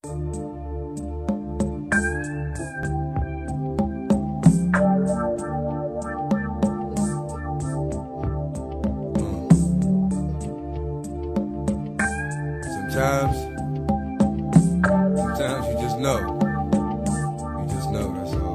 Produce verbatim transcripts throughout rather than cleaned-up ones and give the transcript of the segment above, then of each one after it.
Sometimes, sometimes you just know. You just know, that's all.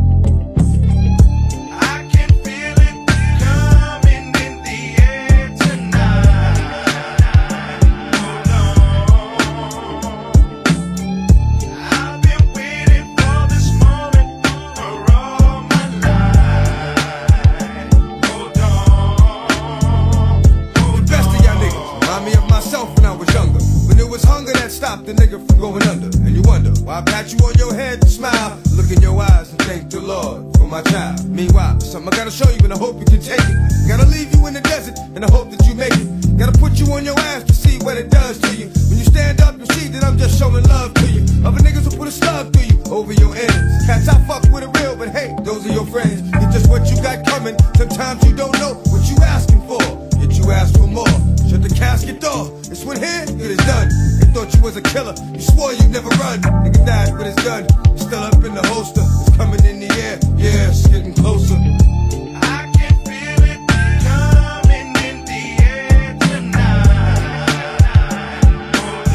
I can feel it coming in the air tonight. Hold on. I've been waiting for this moment for all my life. Hold on. The best of y'all niggas remind me of myself when I was younger. When it was hunger that stopped the nigga from going under. And you wonder why I pat you on your head and smile, look in your eyes and thank the Lord for my child. Meanwhile, something I gotta show you and I hope you can take it. Gotta leave you in the desert and I hope that you make it. Gotta put you on your ass to see what it does to you. When you stand up, you see that I'm just showing love to you. Other niggas will put a slug through you over your ends. Cats I fuck with it real, but hey, those are your friends. It's just what you got coming. Sometimes you don't know what you asking for, yet you ask for more. Shut the casket door. It's when here, it is done. They thought you was a killer. You swore you'd never run. Nigga died with his gun. Still up in the holster. It's coming in the air. Yeah, it's getting closer. I can feel it coming in the air tonight. Hold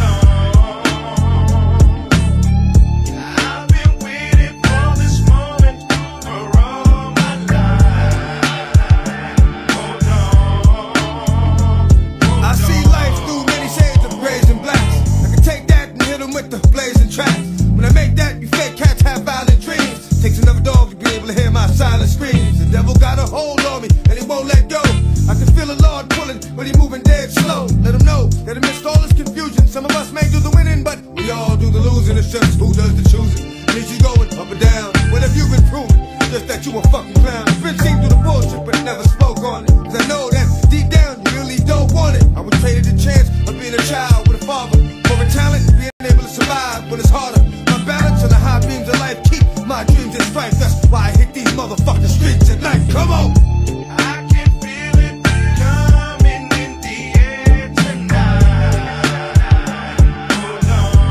on. I've been waiting for this moment for all my life. Hold on. I see life through many shades of grays and blacks. I can take that and hit them with the blazing tracks. When I make that, you fake cats have violent dreams. Takes another dog to be able to hear my silent screams. The devil got a hold on me and he won't let go. I can feel the Lord pulling, but he moving dead slow. Let him know that amidst all this confusion, some of us may do the winning, but we all do the losing. It's just who does the choosing. Is you going up or down? What have you been proving? Just that you a fucking clown. Been seen through the bullshit, but never spoke on it. Cause I know that deep down you really don't want it. I was traded the chance of being a child with a father, for a talent and being able to survive when it's harder. My balance on the high beams of life keep my dreams in strife. That's why I hit these motherfucking streets at night. Come on! I can feel it coming in the air tonight. Hold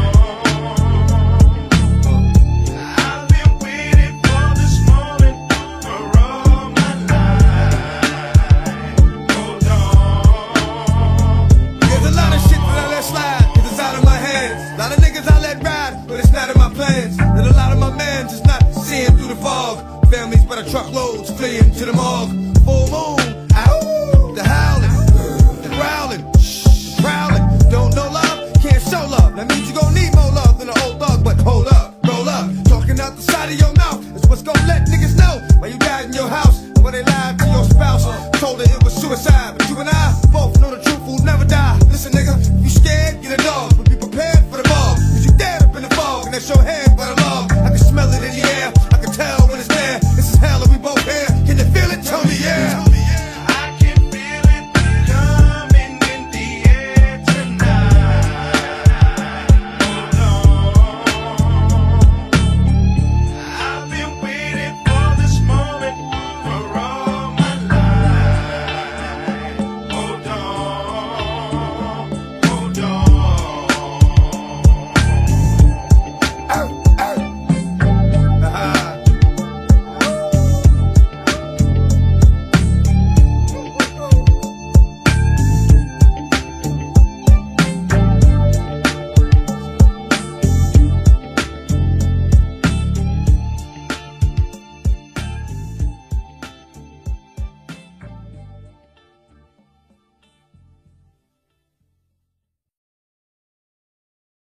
on. I've been waiting for this moment for all my life. Hold on. There's a lot of shit that I let slide, cause it's out of my hands. A lot of niggas I let ride, but it's not in my plans. And a lot of my mans is not seeing through the fog. Families by the truckloads fleeing to the morgue.